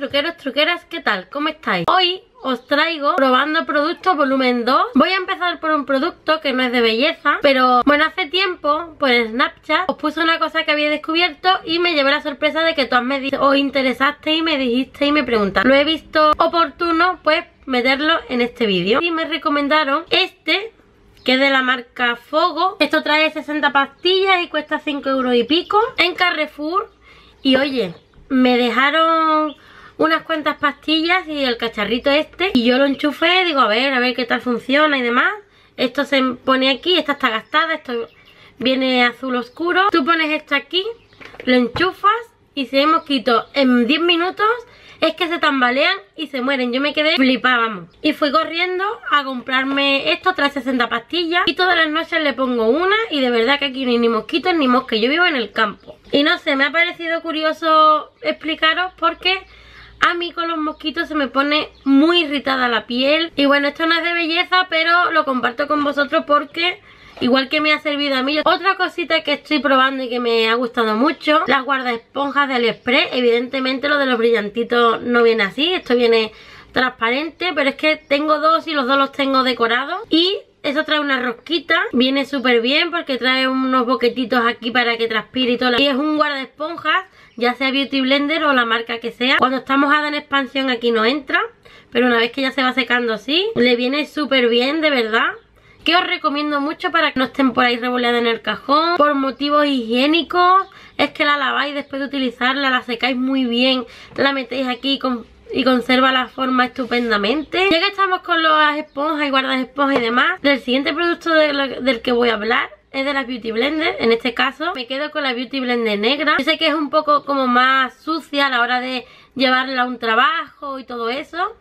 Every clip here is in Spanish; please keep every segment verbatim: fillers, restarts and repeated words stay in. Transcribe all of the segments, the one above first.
truqueros, truqueras, ¿qué tal? ¿Cómo estáis? Hoy os traigo probando productos volumen dos. Voy a empezar por un producto que no es de belleza, pero bueno, hace tiempo por Snapchat os puse una cosa que había descubierto y me llevé la sorpresa de que todas me os interesaste y me dijiste y me preguntaste. Lo he visto oportuno pues meterlo en este vídeo y me recomendaron este, que es de la marca Fogo. Esto trae sesenta pastillas y cuesta cinco euros y pico en Carrefour. Y oye, me dejaron unas cuantas pastillas y el cacharrito este, y yo lo enchufé, digo a ver, a ver qué tal funciona y demás. Esto se pone aquí, esta está gastada, esto viene azul oscuro. Tú pones esto aquí, lo enchufas y si hay mosquitos en diez minutos es que se tambalean y se mueren. Yo me quedé flipada, vamos. Y fui corriendo a comprarme esto, trae sesenta pastillas y todas las noches le pongo una y de verdad que aquí no hay ni mosquitos ni moscas. Yo vivo en el campo. Y no sé, me ha parecido curioso explicaros porque a mí con los mosquitos se me pone muy irritada la piel. Y bueno, esto no es de belleza, pero lo comparto con vosotros porque igual que me ha servido a mí. Otra cosita que estoy probando y que me ha gustado mucho, las guardaesponjas de AliExpress. Evidentemente lo de los brillantitos no viene así, esto viene transparente, pero es que tengo dos y los dos los tengo decorados. Y eso trae una rosquita, viene súper bien porque trae unos boquetitos aquí para que transpire y todo. Y es un guardaesponjas, ya sea Beauty Blender o la marca que sea. Cuando está mojada en expansión aquí no entra, pero una vez que ya se va secando así, le viene súper bien, de verdad. Que os recomiendo mucho para que no estén por ahí revoleadas en el cajón. Por motivos higiénicos, es que la laváis después de utilizarla, la secáis muy bien, la metéis aquí con, y conserva la forma estupendamente. Ya que estamos con las esponjas y guardas esponjas y demás, del siguiente producto de lo, del que voy a hablar es de la Beauty Blender. En este caso me quedo con la Beauty Blender negra. Yo sé que es un poco como más sucia a la hora de llevarla a un trabajo y todo eso,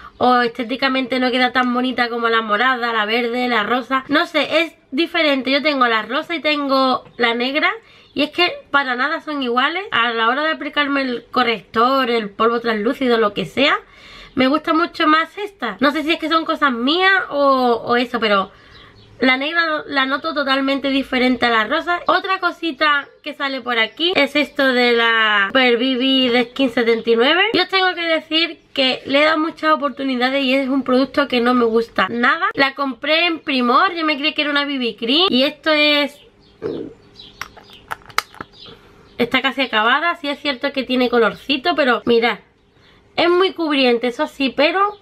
o estéticamente no queda tan bonita como la morada, la verde, la rosa. No sé, es diferente. Yo tengo la rosa y tengo la negra y es que para nada son iguales. A la hora de aplicarme el corrector, el polvo translúcido, lo que sea, me gusta mucho más esta. No sé si es que son cosas mías o, o eso, pero la negra la noto totalmente diferente a la rosa. Otra cosita que sale por aquí es esto de la Super B B de Skin setenta y nueve. Yo os tengo que decir que le he dado muchas oportunidades y es un producto que no me gusta nada. La compré en Primor, yo me creí que era una B B Cream y esto es... está casi acabada. Sí es cierto que tiene colorcito, pero mirad, es muy cubriente, eso sí, pero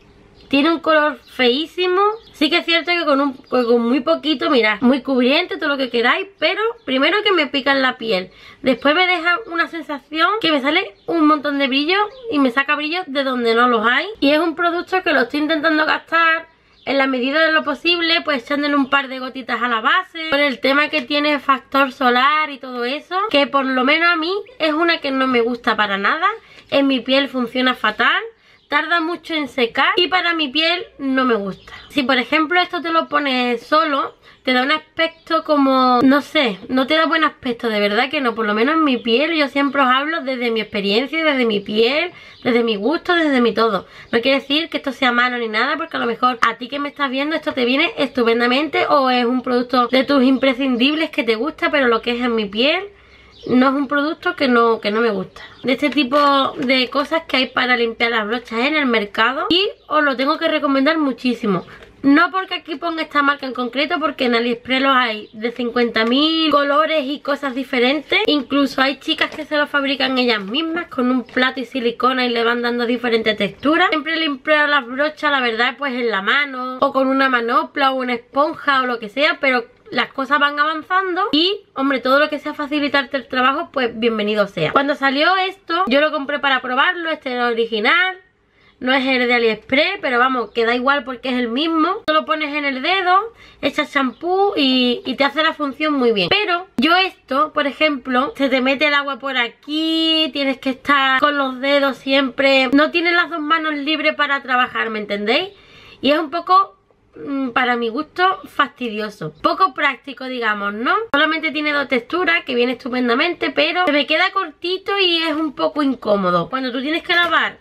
tiene un color feísimo. Sí que es cierto que con, un, con muy poquito, mirad, muy cubriente, todo lo que queráis, pero primero que me pica en la piel, después me deja una sensación que me sale un montón de brillo y me saca brillos de donde no los hay. Y es un producto que lo estoy intentando gastar en la medida de lo posible, pues echándole un par de gotitas a la base, con el tema que tiene factor solar y todo eso, que por lo menos a mí es una que no me gusta para nada. En mi piel funciona fatal, tarda mucho en secar y para mi piel no me gusta. Si por ejemplo esto te lo pones solo, te da un aspecto como, no sé, no te da buen aspecto, de verdad que no. Por lo menos en mi piel, yo siempre os hablo desde mi experiencia, desde mi piel, desde mi gusto, desde mi todo. No quiere decir que esto sea malo ni nada, porque a lo mejor a ti que me estás viendo esto te viene estupendamente o es un producto de tus imprescindibles que te gusta, pero lo que es en mi piel no es un producto que no, que no me gusta. De este tipo de cosas que hay para limpiar las brochas en el mercado, y os lo tengo que recomendar muchísimo. No porque aquí ponga esta marca en concreto, porque en AliExpress los hay de cincuenta mil colores y cosas diferentes. Incluso hay chicas que se lo fabrican ellas mismas con un plato y silicona y le van dando diferentes texturas. Siempre limpiar las brochas, la verdad, pues en la mano o con una manopla o una esponja o lo que sea, pero las cosas van avanzando y, hombre, todo lo que sea facilitarte el trabajo, pues bienvenido sea. Cuando salió esto, yo lo compré para probarlo. Este es el original, no es el de AliExpress, pero vamos, que da igual porque es el mismo. Tú lo pones en el dedo, echas champú y, y te hace la función muy bien. Pero yo esto, por ejemplo, se te mete el agua por aquí, tienes que estar con los dedos siempre, no tienes las dos manos libres para trabajar, ¿me entendéis? Y es un poco, para mi gusto, fastidioso, poco práctico, digamos, ¿no? Solamente tiene dos texturas que viene estupendamente, pero se me queda cortito y es un poco incómodo. Cuando tú tienes que lavar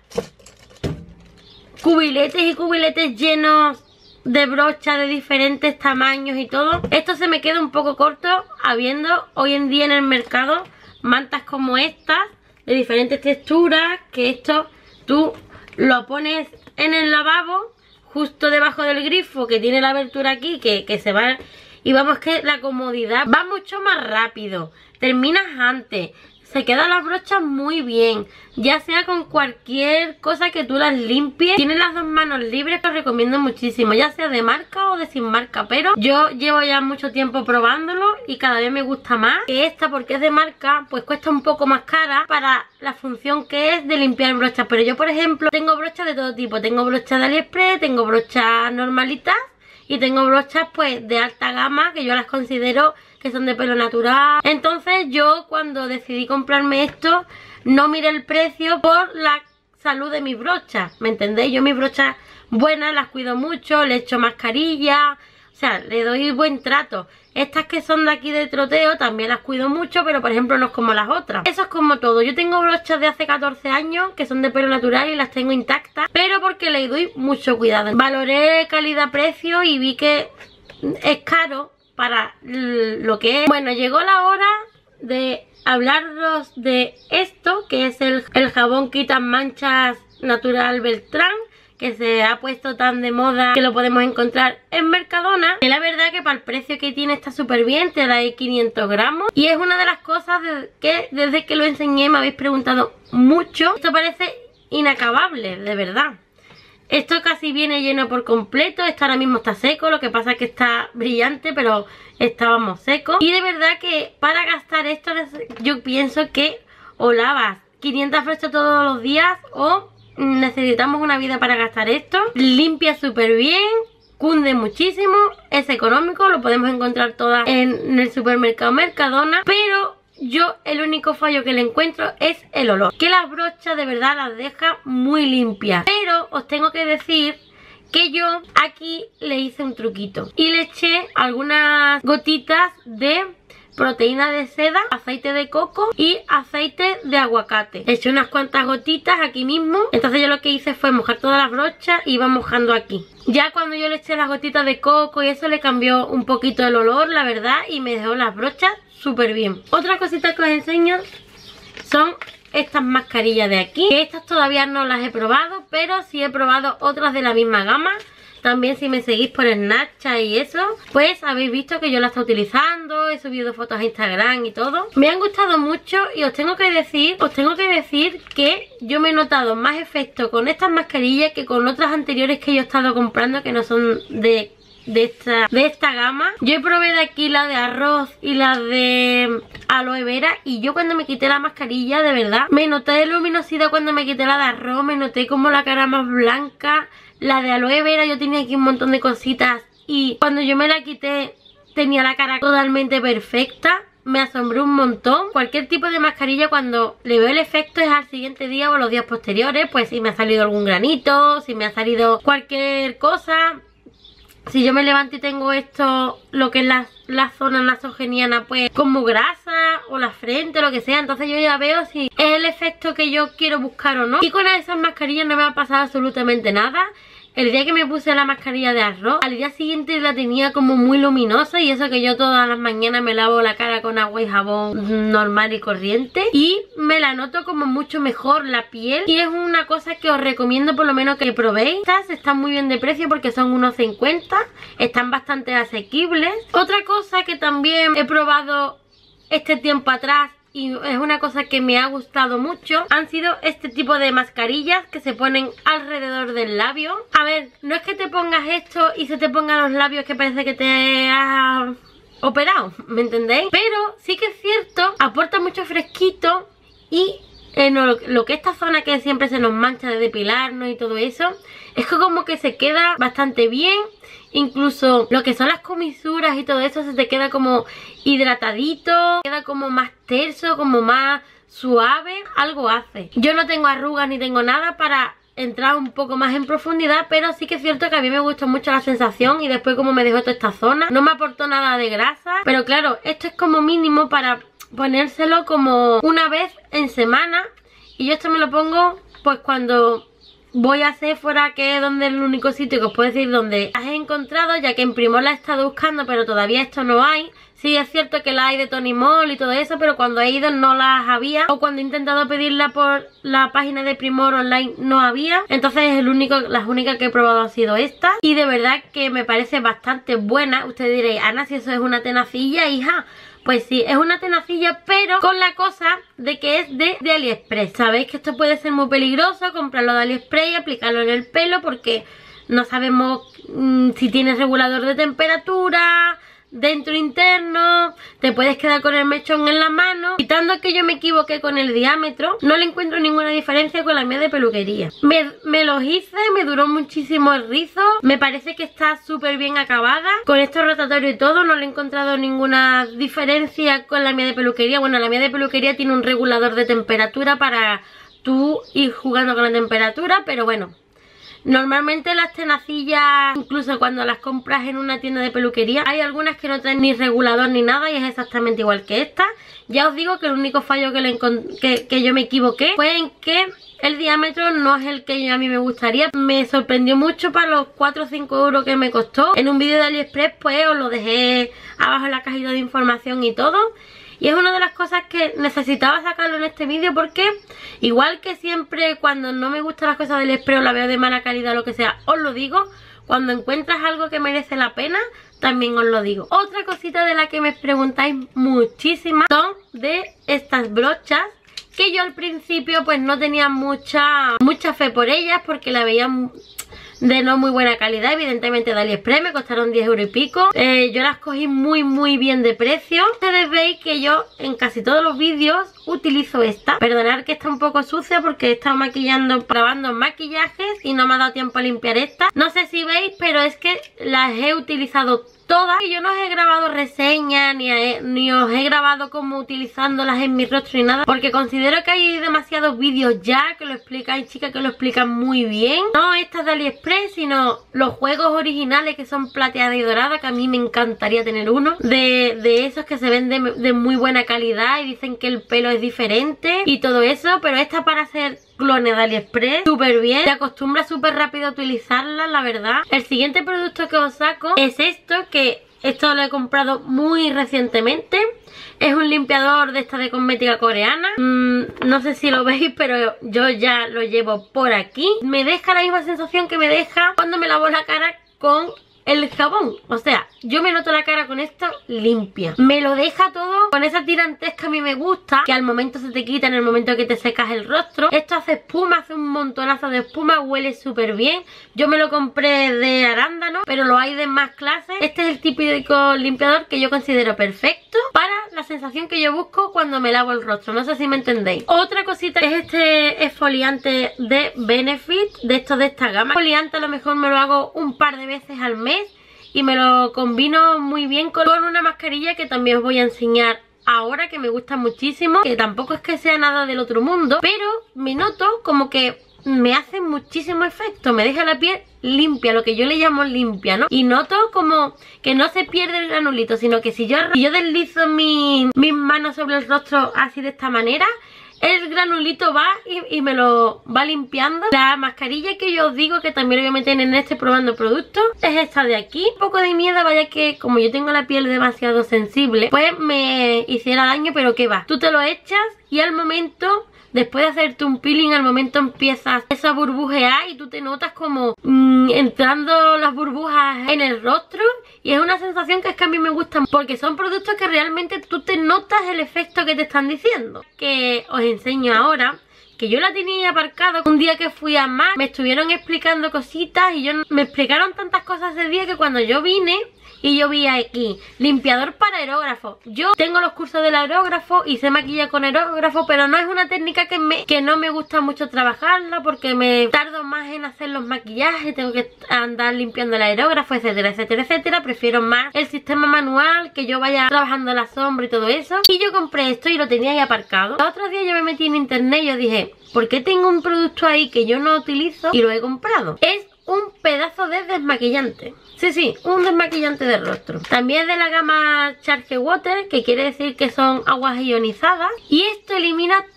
cubiletes y cubiletes llenos de brochas de diferentes tamaños y todo, esto se me queda un poco corto, habiendo hoy en día en el mercado mantas como estas de diferentes texturas, que esto tú lo pones en el lavabo, justo debajo del grifo que tiene la abertura aquí, que, que se va... Y vamos, que la comodidad va mucho más rápido, terminas antes, se quedan las brochas muy bien, ya sea con cualquier cosa que tú las limpies. Tienes las dos manos libres, que os recomiendo muchísimo, ya sea de marca o de sin marca, pero yo llevo ya mucho tiempo probándolo y cada vez me gusta más. Esta, porque es de marca, pues cuesta un poco más cara para la función que es de limpiar brochas, pero yo, por ejemplo, tengo brochas de todo tipo, tengo brochas de AliExpress, tengo brochas normalitas y tengo brochas pues de alta gama, que yo las considero que son de pelo natural. Entonces yo, cuando decidí comprarme esto, no miré el precio por la salud de mis brochas, ¿me entendéis? Yo mis brochas buenas las cuido mucho, le echo mascarilla, o sea, le doy buen trato. Estas que son de aquí de troteo también las cuido mucho, pero por ejemplo no es como las otras. Eso es como todo. Yo tengo brochas de hace catorce años que son de pelo natural y las tengo intactas, pero porque le doy mucho cuidado. Valoré calidad-precio y vi que es caro para lo que es. Bueno, llegó la hora de hablaros de esto, que es el, el jabón quita manchas natural Beltrán, que se ha puesto tan de moda, que lo podemos encontrar en Mercadona. Y la verdad que para el precio que tiene está súper bien, te da ahí quinientos gramos. Y es una de las cosas de que desde que lo enseñé me habéis preguntado mucho. Esto parece inacabable, de verdad. Esto casi viene lleno por completo. Esto ahora mismo está seco, lo que pasa es que está brillante, pero estábamos secos. Y de verdad que para gastar esto yo pienso que o lavas quinientas brochas todos los días o necesitamos una vida para gastar esto. Limpia súper bien, cunde muchísimo, es económico, lo podemos encontrar todas en el supermercado Mercadona, pero yo el único fallo que le encuentro es el olor, que las brochas de verdad las deja muy limpias. Pero os tengo que decir que yo aquí le hice un truquito y le eché algunas gotitas de proteína de seda, aceite de coco y aceite de aguacate. Eché unas cuantas gotitas aquí mismo. Entonces yo lo que hice fue mojar todas las brochas y iba mojando aquí. Ya cuando yo le eché las gotitas de coco y eso, le cambió un poquito el olor, la verdad, y me dejó las brochas súper bien. Otra cosita que os enseño son estas mascarillas de aquí, que estas todavía no las he probado, pero sí he probado otras de la misma gama. También, si me seguís por Snapchat y eso, pues habéis visto que yo la estoy utilizando, he subido fotos a Instagram y todo. Me han gustado mucho y os tengo que decir, os tengo que decir que yo me he notado más efecto con estas mascarillas que con otras anteriores que yo he estado comprando, que no son de, de, esta, de esta gama. Yo probé de aquí la de arroz y la de aloe vera, y yo cuando me quité la mascarilla, de verdad, me noté de luminosidad. Cuando me quité la de arroz me noté como la cara más blanca. La de aloe vera yo tenía aquí un montón de cositas y cuando yo me la quité tenía la cara totalmente perfecta. Me asombró un montón. Cualquier tipo de mascarilla, cuando le veo el efecto es al siguiente día o a los días posteriores. Pues si me ha salido algún granito, si me ha salido cualquier cosa, si yo me levanto y tengo esto, lo que es la, la zona nasogeniana, pues como grasa o la frente, lo que sea, entonces yo ya veo si es el efecto que yo quiero buscar o no. Y con esas mascarillas no me ha pasado absolutamente nada. El día que me puse la mascarilla de arroz, al día siguiente la tenía como muy luminosa, y eso que yo todas las mañanas me lavo la cara con agua y jabón normal y corriente, y me la noto como mucho mejor la piel. Y es una cosa que os recomiendo por lo menos que probéis. Estas están muy bien de precio porque son unos cincuenta, están bastante asequibles. Otra cosa que también he probado este tiempo atrás y es una cosa que me ha gustado mucho, han sido este tipo de mascarillas que se ponen alrededor del labio. A ver, no es que te pongas esto y se te pongan los labios que parece que te has operado, ¿me entendéis? Pero sí que es cierto, aporta mucho fresquito, y en lo, lo que esta zona que siempre se nos mancha de depilarnos y todo eso, es que como que se queda bastante bien. Incluso lo que son las comisuras y todo eso se te queda como hidratadito, queda como más terso, como más suave, algo hace. Yo no tengo arrugas ni tengo nada para entrar un poco más en profundidad, pero sí que es cierto que a mí me gustó mucho la sensación. Y después como me dejó toda esta zona, no me aportó nada de grasa, pero claro, esto es como mínimo para ponérselo como una vez en semana. Y yo esto me lo pongo pues cuando voy a Sephora, que es donde es el único sitio que os puedo decir donde las he encontrado, ya que en Primor la he estado buscando, pero todavía esto no hay. Sí, es cierto que la hay de Tony Moll y todo eso, pero cuando he ido no las había. O cuando he intentado pedirla por la página de Primor online no había. Entonces el único, las únicas que he probado han sido estas. Y de verdad que me parece bastante buena. Ustedes diréis, Ana, si eso es una tenacilla, hija. Pues sí, es una tenacilla, pero con la cosa de que es de, de AliExpress. Sabéis que esto puede ser muy peligroso, comprarlo de AliExpress y aplicarlo en el pelo, porque no sabemos mmm, si tiene regulador de temperatura, dentro interno, te puedes quedar con el mechón en la mano. Quitando que yo me equivoqué con el diámetro, no le encuentro ninguna diferencia con la mía de peluquería. Me, me los hice, me duró muchísimo el rizo, me parece que está súper bien acabada. Con esto rotatorio y todo, no le he encontrado ninguna diferencia con la mía de peluquería. Bueno, la mía de peluquería tiene un regulador de temperatura para tú ir jugando con la temperatura, pero bueno. Normalmente las tenacillas, incluso cuando las compras en una tienda de peluquería, hay algunas que no traen ni regulador ni nada y es exactamente igual que esta. Ya os digo que el único fallo que, le que, que yo me equivoqué fue en que el diámetro no es el que a mí me gustaría. Me sorprendió mucho para los cuatro o cinco euros que me costó. En un vídeo de AliExpress pues os lo dejé abajo en la cajita de información y todo. Y es una de las cosas que necesitaba sacarlo en este vídeo, porque igual que siempre cuando no me gustan las cosas del AliExpress o la veo de mala calidad o lo que sea, os lo digo. Cuando encuentras algo que merece la pena, también os lo digo. Otra cosita de la que me preguntáis muchísimas son de estas brochas, que yo al principio pues no tenía mucha, mucha fe por ellas, porque la veía de no muy buena calidad, evidentemente de AliExpress, me costaron diez euros y pico. eh, Yo las cogí muy muy bien de precio. Ustedes veis que yo en casi todos los vídeos utilizo esta. Perdonad que está un poco sucia porque he estado maquillando, probando maquillajes y no me ha dado tiempo a limpiar esta. No sé si veis, pero es que las he utilizado todas. Y yo no os he grabado reseñas ni, he, ni os he grabado como utilizándolas en mi rostro ni nada, porque considero que hay demasiados vídeos ya que lo explican, chicas, que lo explican muy bien. No estas de AliExpress, sino los juegos originales que son plateada y dorada, que a mí me encantaría tener uno de, de esos que se ven de, de muy buena calidad y dicen que el pelo es diferente y todo eso. Pero esta para hacer clones de AliExpress, súper bien, te acostumbras súper rápido a utilizarla, la verdad. El siguiente producto que os saco es esto, que esto lo he comprado muy recientemente. Es un limpiador de esta de cosmética coreana. mm, No sé si lo veis, pero yo ya lo llevo por aquí. Me deja la misma sensación que me deja cuando me lavo la cara con el jabón. O sea, yo me noto la cara con esto limpia. Me lo deja todo con esa tirantez que a mí me gusta, que al momento se te quita en el momento que te secas el rostro. Esto hace espuma, hace un montonazo de espuma, huele súper bien. Yo me lo compré de arándano, pero lo hay de más clases. Este es el típico limpiador que yo considero perfecto para la sensación que yo busco cuando me lavo el rostro. No sé si me entendéis. Otra cosita es este exfoliante de Benefit, de estos de esta gama. Exfoliante a lo mejor me lo hago un par de veces al mes y me lo combino muy bien con una mascarilla que también os voy a enseñar ahora, que me gusta muchísimo, que tampoco es que sea nada del otro mundo, pero me noto como que me hace muchísimo efecto, me deja la piel limpia, lo que yo le llamo limpia, ¿no? Y noto como que no se pierde el granulito, sino que si yo, si yo deslizo mi, mis manos sobre el rostro así de esta manera, el granulito va y, y me lo va limpiando. La mascarilla que yo os digo que también lo voy a meter en este probando productos es esta de aquí. Un poco de miedo, vaya que como yo tengo la piel demasiado sensible, pues me hiciera daño, pero ¿qué va? Tú te lo echas y al momento, después de hacerte un peeling, al momento empiezas eso a burbujear y tú te notas como mmm, entrando las burbujas en el rostro. Y es una sensación que es que a mí me gusta, porque son productos que realmente tú te notas el efecto que te están diciendo. Que os enseño ahora, que yo la tenía aparcado. Un día que fui a MAC me estuvieron explicando cositas y yo me explicaron tantas cosas ese día que cuando yo vine y yo vi aquí limpiador para aerógrafo. Yo tengo los cursos del aerógrafo y sé maquillar con aerógrafo, pero no es una técnica que, me, que no me gusta mucho trabajarla, porque me tardo más en hacer los maquillajes, tengo que andar limpiando el aerógrafo, etcétera, etcétera, etcétera. Prefiero más el sistema manual, que yo vaya trabajando la sombra y todo eso. Y yo compré esto y lo tenía ahí aparcado. El otro día yo me metí en internet y yo dije, ¿por qué tengo un producto ahí que yo no utilizo y lo he comprado? Es un pedazo de desmaquillante. Sí, sí, un desmaquillante de rostro. También de la gama Charge Water, que quiere decir que son aguas ionizadas. Y esto elimina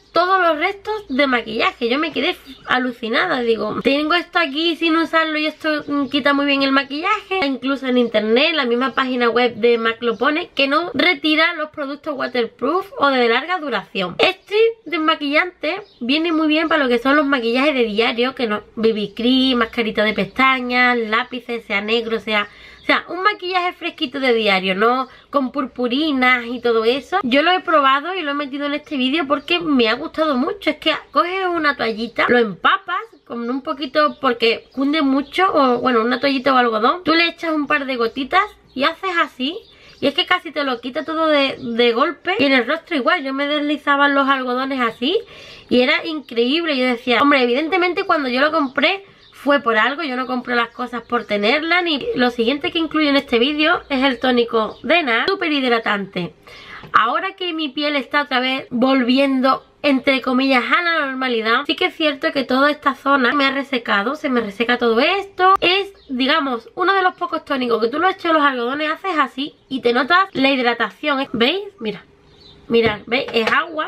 todos los restos de maquillaje. Yo me quedé alucinada, digo, tengo esto aquí sin usarlo y esto quita muy bien el maquillaje. Incluso en internet, la misma página web de MAC lo pone, que no retira los productos waterproof o de larga duración. Este desmaquillante viene muy bien para lo que son los maquillajes de diario, que no, B B cream, mascarita de pestañas, lápices, sea negro, sea... O sea, un maquillaje fresquito de diario, no con purpurinas y todo eso. Yo lo he probado y lo he metido en este vídeo porque me ha gustado mucho. Es que coges una toallita, lo empapas con un poquito, porque cunde mucho, o bueno, una toallita o algodón. Tú le echas un par de gotitas y haces así. Y es que casi te lo quita todo de, de golpe. Y en el rostro igual, yo me deslizaba los algodones así y era increíble. Yo decía, hombre, evidentemente cuando yo lo compré fue por algo, yo no compro las cosas por tenerlas. Ni... Lo siguiente que incluyo en este vídeo es el tónico de NARS, súper hidratante. Ahora que mi piel está otra vez volviendo, entre comillas, a la normalidad, sí que es cierto que toda esta zona me ha resecado, se me reseca todo esto. Es, digamos, uno de los pocos tónicos que tú lo echas en los algodones, haces así y te notas la hidratación. ¿Veis? Mira, mirad, ¿veis? Es agua,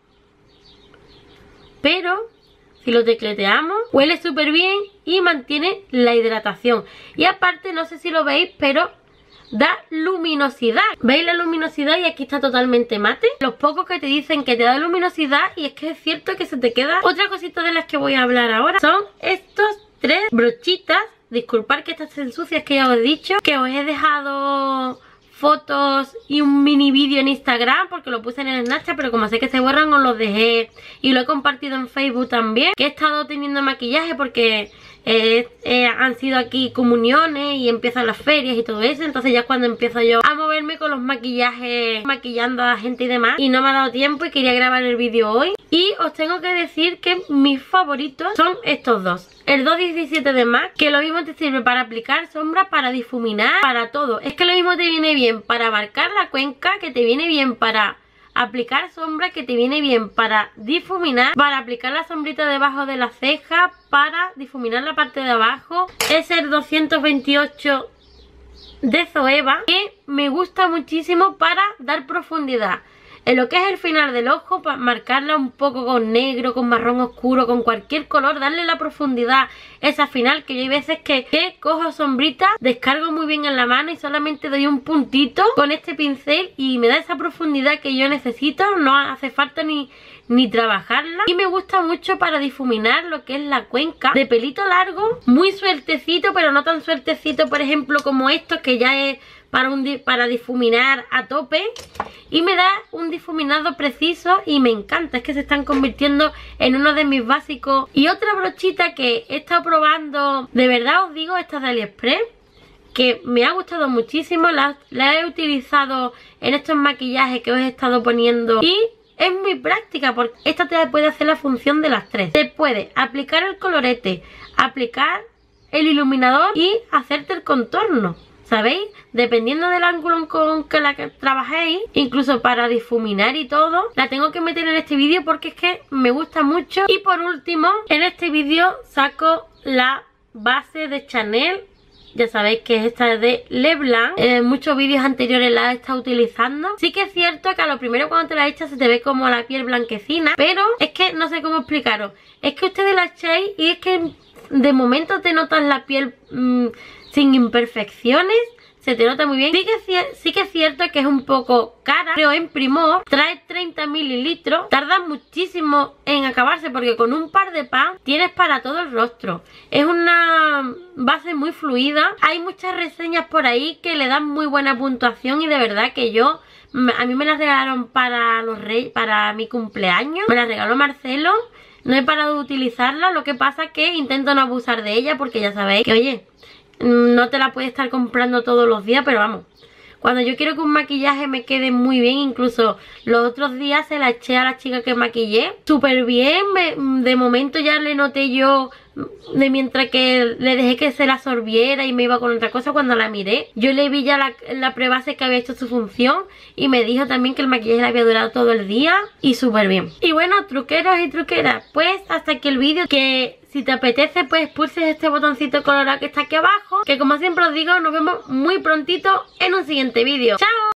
pero... si lo tecleteamos, huele súper bien y mantiene la hidratación. Y aparte, no sé si lo veis, pero da luminosidad. ¿Veis la luminosidad? Y aquí está totalmente mate. Los pocos que te dicen que te da luminosidad, y es que es cierto que se te queda. Otra cosita de las que voy a hablar ahora son estos tres brochitas. Disculpad que estas estén sucias, que ya os he dicho, que os he dejado fotos y un mini vídeo en Instagram porque lo puse en el Snapchat, pero como sé que se borran os los dejé, y lo he compartido en Facebook también, que he estado teniendo maquillaje porque eh, eh, han sido aquí comuniones y empiezan las ferias y todo eso. Entonces ya es cuando empiezo yo a moverme con los maquillajes, maquillando a la gente y demás, y no me ha dado tiempo y quería grabar el vídeo hoy. Y os tengo que decir que mis favoritos son estos dos. El dos diecisiete de MAC, que lo mismo te sirve para aplicar sombra, para difuminar, para todo. Es que lo mismo te viene bien para marcar la cuenca, que te viene bien para aplicar sombra, que te viene bien para difuminar, para aplicar la sombrita debajo de la ceja, para difuminar la parte de abajo. Es el doscientos veintiocho de Zoeva, que me gusta muchísimo para dar profundidad en lo que es el final del ojo, para marcarla un poco con negro, con marrón oscuro, con cualquier color, darle la profundidad esa final, que yo hay veces que, que cojo sombrita, descargo muy bien en la mano y solamente doy un puntito con este pincel y me da esa profundidad que yo necesito, no hace falta ni, ni trabajarla. Y me gusta mucho para difuminar lo que es la cuenca, de pelito largo, muy sueltecito, pero no tan sueltecito, por ejemplo, como estos, que ya es para, un, para difuminar a tope, y me da un difuminado preciso y me encanta. Es que se están convirtiendo en uno de mis básicos. Y otra brochita que he estado probando, de verdad os digo, esta de AliExpress, que me ha gustado muchísimo, la, la he utilizado en estos maquillajes que os he estado poniendo y es muy práctica porque esta te puede hacer la función de las tres. Te puede aplicar el colorete, aplicar el iluminador y hacerte el contorno, ¿sabéis? Dependiendo del ángulo con que la que trabajéis, incluso para difuminar y todo, la tengo que meter en este vídeo porque es que me gusta mucho. Y por último, en este vídeo saco la base de Chanel. Ya sabéis que es esta de Leblanc. En muchos vídeos anteriores la he estado utilizando. Sí que es cierto que a lo primero cuando te la echas se te ve como la piel blanquecina, pero es que no sé cómo explicaros. Es que ustedes la echáis y es que de momento te notas la piel mmm, sin imperfecciones. Se te nota muy bien. Sí que, es, sí que es cierto que es un poco cara, pero en Primor trae treinta mililitros. Tarda muchísimo en acabarse porque con un par de pan tienes para todo el rostro. Es una base muy fluida. Hay muchas reseñas por ahí que le dan muy buena puntuación y de verdad que yo... A mí me las regalaron para los reyes, para mi cumpleaños. Me las regaló Marcelo. No he parado de utilizarla. Lo que pasa es que intento no abusar de ella porque ya sabéis que, oye... no te la puedes estar comprando todos los días, pero vamos, cuando yo quiero que un maquillaje me quede muy bien, incluso los otros días se la eché a la chica que maquillé súper bien, me, de momento ya le noté yo, de mientras que le dejé que se la absorbiera y me iba con otra cosa, cuando la miré, yo le vi ya la, la prebase que había hecho su función y me dijo también que el maquillaje le había durado todo el día y súper bien. Y bueno, truqueros y truqueras, pues hasta aquí el vídeo, que si te apetece pues pulses este botoncito colorado que está aquí abajo, que como siempre os digo, nos vemos muy prontito en un siguiente vídeo. ¡Chao!